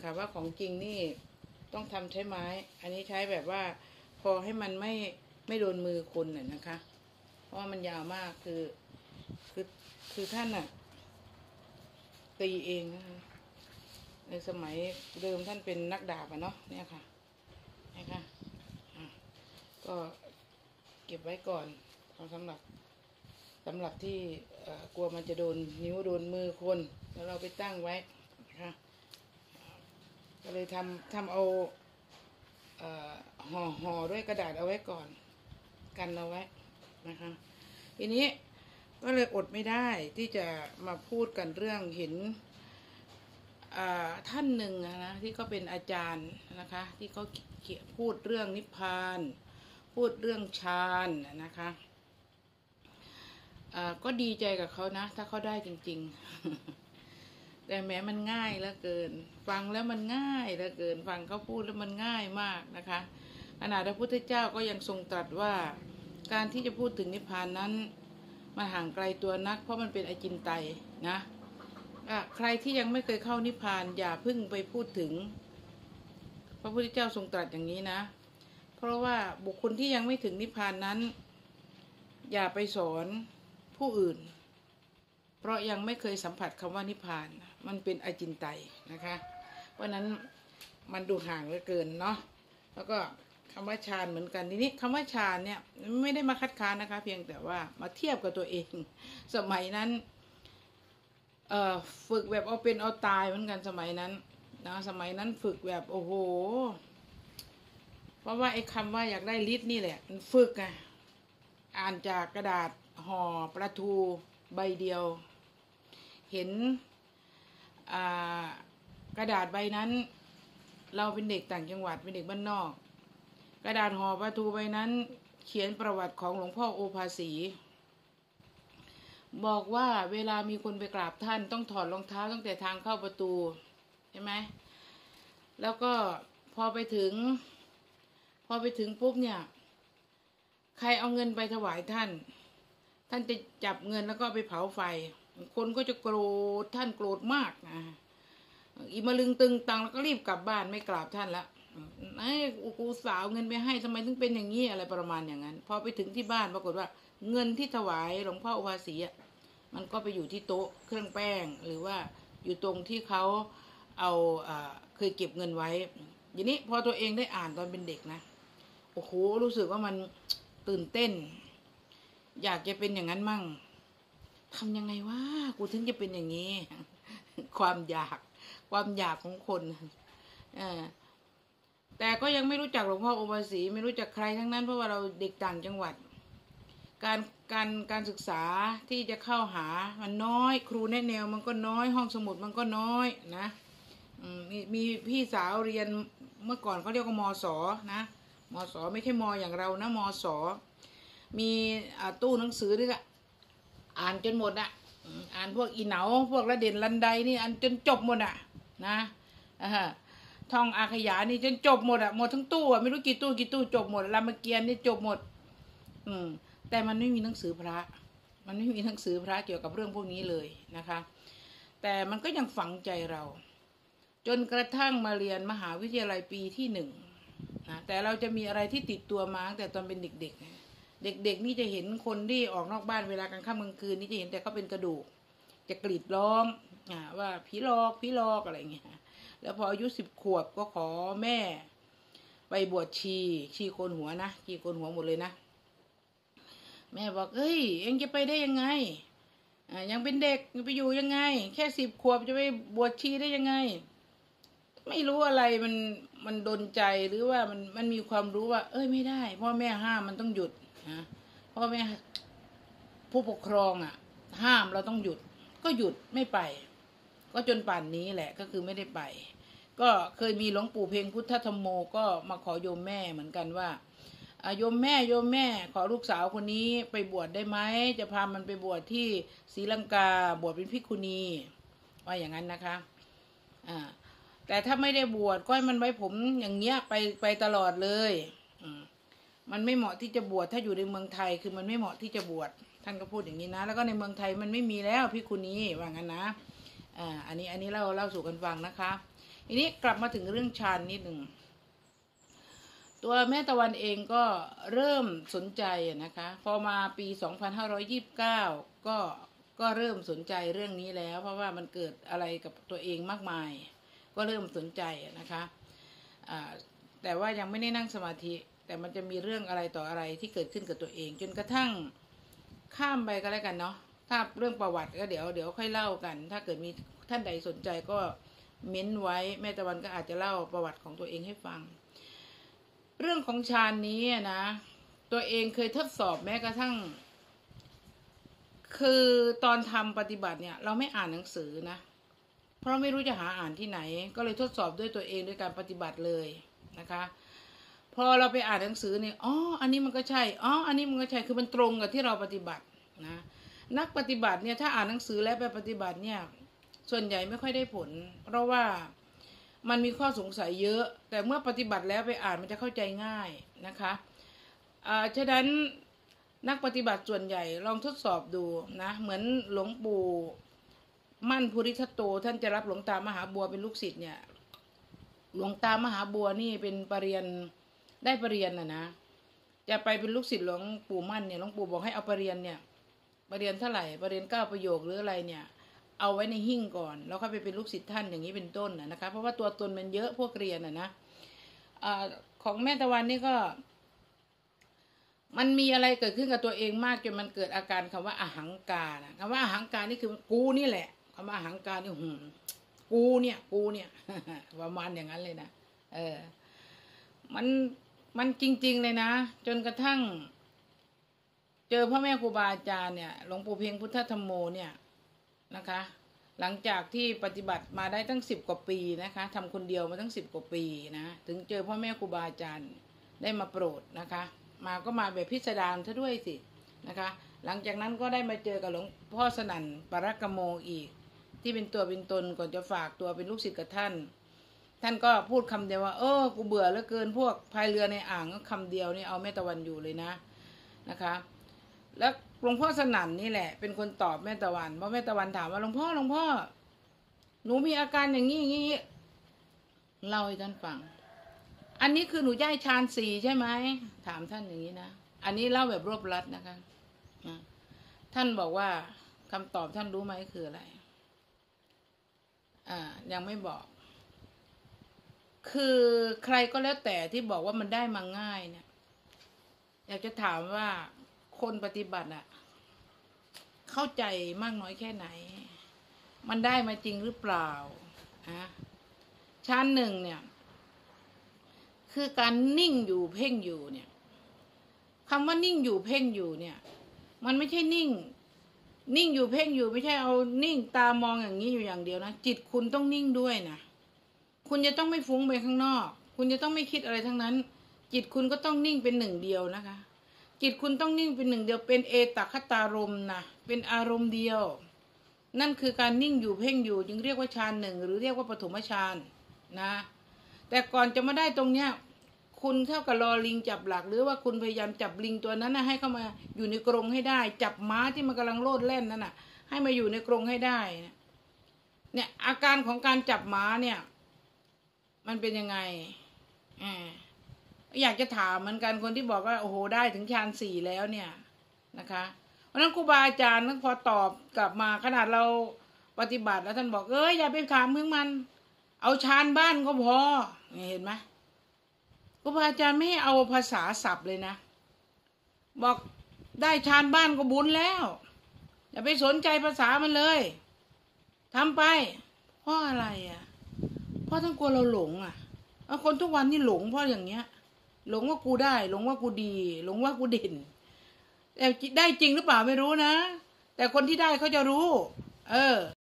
ค่ะว่าของจริงนี่ต้องทำใช้ไม้อันนี้ใช้แบบว่าพอให้มันไม่โดนมือคนน่ะนะคะ เพราะว่ามันยาวมากคือคือท่านน่ะตีเองนะคะในสมัยเดิมท่านเป็นนักดาบอะเนาะเนี่ยค่ะนะคะก็เก็บไว้ก่อนสำหรับที่กลัวมันจะโดนนิ้วโดนมือคนแล้วเราไปตั้งไว้นะคะก็เลยทำเอาห่อด้วยกระดาษเอาไว้ก่อนกันเอาไว้นะคะทีนี้ก็เลยอดไม่ได้ที่จะมาพูดกันเรื่องเห็นท่านหนึ่งนะที่เขาเป็นอาจารย์นะคะที่เขาพูดเรื่องนิพพานพูดเรื่องฌานนะคะก็ดีใจกับเขานะถ้าเขาได้จริงๆแต่แม้มันง่ายเหลือเกินฟังแล้วมันง่ายเหลือเกินฟังเขาพูดแล้วมันง่ายมากนะคะขณะพระพุทธเจ้าก็ยังทรงตรัสว่าการที่จะพูดถึงนิพพานนั้นมันห่างไกลตัวนักเพราะมันเป็นอจินไตยนะใครที่ยังไม่เคยเข้านิพพานอย่าเพิ่งไปพูดถึงพระพุทธเจ้าทรงตรัสอย่างนี้นะเพราะว่าบุคคลที่ยังไม่ถึงนิพพานนั้นอย่าไปสอนผู้อื่นเพราะยังไม่เคยสัมผัสคำว่านิพพานมันเป็นอจินไตยนะคะเพราะนั้นมันดูห่างเหลือเกินเนาะแล้วก็คำว่าฌานเหมือนกันทีนี้คำว่าฌานเนี่ยไม่ได้มาคัดค้านนะคะเพียงแต่ว่ามาเทียบกับตัวเองสมัยนั้นฝึกแบบเอาเป็นเอาตายเหมือนกันสมัยนั้นนะสมัยนั้นฝึกแบบโอ้โหเพราะว่าไอ้คำว่าอยากได้ฤทธิ์นี่แหละมันฝึกไงอ่านจากกระดาษห่อปลาทูใบเดียวเห็นกระดาษใบนั้นเราเป็นเด็กต่างจังหวัดเป็นเด็กบ้านนอกกระดาษห่อปลาทูใบนั้นเขียนประวัติของหลวงพ่อโอภาสีบอกว่าเวลามีคนไปกราบท่านต้องถอดรองเท้าตั้งแต่ทางเข้าประตูใช่ไหมแล้วก็พอไปถึงปุ๊บเนี่ยใครเอาเงินไปถวายท่านจะจับเงินแล้วก็ไปเผาไฟคนก็จะโกรธท่านโกรธมากนะอีมาลึงตึงตังแล้วก็รีบกลับบ้านไม่กราบท่านละไอ้กูสาวเงินไปให้ทำไมถึงเป็นอย่างนี้อะไรประมาณอย่างนั้นพอไปถึงที่บ้านปรากฏว่าเงินที่ถวายหลวงพ่อโอภาสีมันก็ไปอยู่ที่โต๊ะเครื่องแป้งหรือว่าอยู่ตรงที่เขาเอาเคยเก็บเงินไว้อย่างนี้พอตัวเองได้อ่านตอนเป็นเด็กนะโอ้โหรู้สึกว่ามันตื่นเต้นอยากจะเป็นอย่างนั้นมั่งทำยังไงวะกูถึงจะเป็นอย่างนี้ ความอยากของคนแต่ก็ยังไม่รู้จักหลวงพ่อโอภาสีไม่รู้จักใครทั้งนั้นเพราะว่าเราเด็กต่างจังหวัดการศึกษาที่จะเข้าหามันน้อยครูแนะแนวมันก็น้อยห้องสมุดมันก็น้อยนะมีพี่สาวเรียนเมื่อก่อนเขาเรียกว่ามศ.นะมศ.ไม่ใช่ม.อย่างเรานะมศ.มีตู้หนังสือด้วยอ่านจนหมดอ่านพวกอีเหนาพวกระเด่นลันไดนี่อ่านจนจบหมดนะท่องอาขยานี่จนจบหมดหมดทั้งตู้ไม่รู้กี่ตู้จบหมดรามเกียรติ์นี่จบหมดแต่มันไม่มีหนังสือพระมันไม่มีหนังสือพระเกี่ยวกับเรื่องพวกนี้เลยนะคะแต่มันก็ยังฝังใจเราจนกระทั่งมาเรียนมหาวิทยาลัยปีที่1นะแต่เราจะมีอะไรที่ติดตัวมาตั้งแต่ตอนเป็นเด็กๆนี่จะเห็นคนที่ออกนอกบ้านเวลากลางค่ำกลางคืนนี่จะเห็นแต่เขาเป็นกระดูกจะกรีดร้องว่าผีหลอกอะไรเงี้ยแล้วพออายุ10 ขวบก็ขอแม่ไปบวชชีโกนหัวนะชีโกนหัวหมดเลยนะแม่บอกเอ้ยเอ็งจะไปได้ยังไงยังเป็นเด็กไปอยู่ยังไงแค่10 ขวบจะไปบวชชีได้ยังไงไม่รู้อะไรมันดนใจหรือว่ามันมีความรู้ว่าเอ้ยไม่ได้พ่อแม่ห้ามมันต้องหยุดนะพ่อแม่ผู้ปกครองห้ามเราต้องหยุดก็หยุดไม่ไปก็จนป่านนี้แหละก็คือไม่ได้ไปก็เคยมีหลวงปู่เพ็งพุทธธรรมโมก็มาขอโยมแม่เหมือนกันว่าโยมแม่ขอลูกสาวคนนี้ไปบวชได้ไหมจะพามันไปบวชที่ศรีลังกาบวชเป็นภิกขุณีว่าอย่างนั้นนะคะแต่ถ้าไม่ได้บวชก็ให้มันไว้ผมอย่างเงี้ยไปตลอดเลยมันไม่เหมาะที่จะบวชถ้าอยู่ในเมืองไทยคือมันไม่เหมาะที่จะบวชท่านก็พูดอย่างนี้นะแล้วก็ในเมืองไทยมันไม่มีแล้วภิกขุณีว่างั้นนะอันนี้เล่าสู่กันฟังนะคะทีนี้กลับมาถึงเรื่องฌานนิดหนึ่งตัวแม่ตะวันเองก็เริ่มสนใจนะคะพอมาปี 2529 ก็เริ่มสนใจเรื่องนี้แล้วเพราะว่ามันเกิดอะไรกับตัวเองมากมายก็เริ่มสนใจนะคะแต่ว่ายังไม่ได้นั่งสมาธิแต่มันจะมีเรื่องอะไรต่ออะไรที่เกิดขึ้นกับตัวเองจนกระทั่งข้ามไปก็แล้วกันเนาะถ้าเรื่องประวัติก็เดี๋ยวค่อยเล่ากันถ้าเกิดมีท่านใดสนใจก็เม้นไว้แม่ตะวันก็อาจจะเล่าประวัติของตัวเองให้ฟังเรื่องของฌานนี้นะตัวเองเคยทดสอบแม้กระทั่งคือตอนทำปฏิบัติเนี่ยเราไม่อ่านหนังสือนะเพราะไม่รู้จะหาอ่านที่ไหนก็เลยทดสอบด้วยตัวเองด้วยการปฏิบัติเลยนะคะพอเราไปอ่านหนังสือเนี่ยอ๋ออันนี้มันก็ใช่อ๋ออันนี้มันก็ใช่คือมันตรงกับที่เราปฏิบัตินะนักปฏิบัติเนี่ยถ้าอ่านหนังสือแล้วไปปฏิบัติเนี่ยส่วนใหญ่ไม่ค่อยได้ผลเพราะว่ามันมีข้อสงสัยเยอะแต่เมื่อปฏิบัติแล้วไปอ่านมันจะเข้าใจง่ายนะคะฉะนั้นนักปฏิบัติส่วนใหญ่ลองทดสอบดูนะเหมือนหลวงปู่มั่นภูริทัตโตท่านจะรับหลวงตามหาบัวเป็นลูกศิษย์เนี่ยหลวงตามหาบัวนี่เป็นปรริญญาได้ปรริญญานะจะไปเป็นลูกศิษย์หลวงปู่มั่นเนี่ยหลวงปู่บอกให้เอาปรริญญาเนี่ยปรริญญาเท่าไหร่ปรริญญา9 ประโยคหรืออะไรเนี่ยเอาไว้ในหิ้งก่อนแล้วค่อยไปเป็นลูกศิษย์ท่านอย่างนี้เป็นต้นนะคะเพราะว่าตัวตนมันเยอะพวกเรียนนะของแม่ตะวันนี่ก็มันมีอะไรเกิดขึ้นกับตัวเองมากจนมันเกิดอาการคำว่าอหังการคำว่าอหังการนี่คือกูนี่แหละคำว่าอหังการนี่กูเนี่ยประมาณอย่างนั้นเลยนะมันจริงๆเลยนะจนกระทั่งเจอพ่อแม่ครูบาอาจารย์เนี่ยหลวงปู่เพียงพุทธธรรมโมเนี่ยนะคะหลังจากที่ปฏิบัติมาได้ตั้ง10 กว่าปีนะคะทำคนเดียวมาตั้ง10 กว่าปีนะถึงเจอพ่อแม่ครูบาอาจารย์ได้มาโปรดนะคะมาก็มาแบบพิสดารซะด้วยสินะคะหลังจากนั้นก็ได้มาเจอกับหลวงพ่อสนั่นปรกโมอีกที่เป็นตัวเป็นตนก่อนจะฝากตัวเป็นลูกศิษย์กับท่านก็พูดคำเดียวว่ากูเบื่อเหลือเกินพวกพายเรือในอ่างก็คำเดียวนี่เอาแม่ตะวันอยู่เลยนะคะแล้วหลวงพ่อสนั่นนี่แหละเป็นคนตอบแม่ตะวันเพราะแม่ตะวันถามว่าหลวงพ่อหนูมีอาการอย่างนี้เล่าให้ท่านฟังอันนี้คือหนูได้ฌาน 4ใช่ไหมถามท่านอย่างนี้นะอันนี้เล่าแบบรวบรัดนะคะท่านบอกว่าคำตอบท่านรู้ไหมคืออะไรยังไม่บอกคือใครก็แล้วแต่ที่บอกว่ามันได้มาง่ายเนี่ยอยากจะถามว่าคนปฏิบัติเข้าใจมากน้อยแค่ไหนมันได้มาจริงหรือเปล่าชั้น 1เนี่ยคือการนิ่งอยู่เพ่งอยู่เนี่ยคำว่านิ่งอยู่เพ่งอยู่เนี่ยมันไม่ใช่นิ่งอยู่เพ่งอยู่ไม่ใช่เอานิ่งตามองอย่างนี้อยู่อย่างเดียวนะจิตคุณต้องนิ่งด้วยนะคุณจะต้องไม่ฟุ้งไปข้างนอกคุณจะต้องไม่คิดอะไรทั้งนั้นจิตคุณก็ต้องนิ่งเป็นหนึ่งเดียวนะคะจิตคุณต้องนิ่งเป็นหนึ่งเดียวเป็นเอตคตารมณ์นะเป็นอารมณ์เดียวนั่นคือการนิ่งอยู่เพ่งอยู่จึงเรียกว่าฌาน 1หรือเรียกว่าปฐมฌานนะแต่ก่อนจะมาได้ตรงเนี้ยคุณเท่ากับรอลิงจับหลักหรือว่าคุณพยายามจับลิงตัวนั้นให้เข้ามาอยู่ในกรงให้ได้จับม้าที่มันกำลังโลดแล่นนั่นให้มาอยู่ในกรงให้ได้เนี่ยอาการของการจับม้าเนี่ยมันเป็นยังไงอยากจะถามเหมือนกันคนที่บอกว่าโอ้โหได้ถึงฌาน 4แล้วเนี่ยนะคะเพราะนั้นครูบาอาจารย์พอตอบกลับมาขนาดเราปฏิบัติแล้วท่านบอกอย่าไปถามเพื่อมันเอาฌานบ้านก็พอเห็นไหมครูบาอาจารย์ไม่ให้เอาภาษาศัพท์เลยนะบอกได้ฌานบ้านก็บุญแล้วอย่าไปสนใจภาษามันเลยทำไปเพราะอะไรเพราะทั้งกลัวเราหลงคนทุกวันนี่หลงเพราะอย่างเงี้ยหลงว่ากูได้หลงว่ากูดีหลงว่ากูเด่นแต่ได้จริงหรือเปล่าไม่รู้นะแต่คนที่ได้เขาจะรู้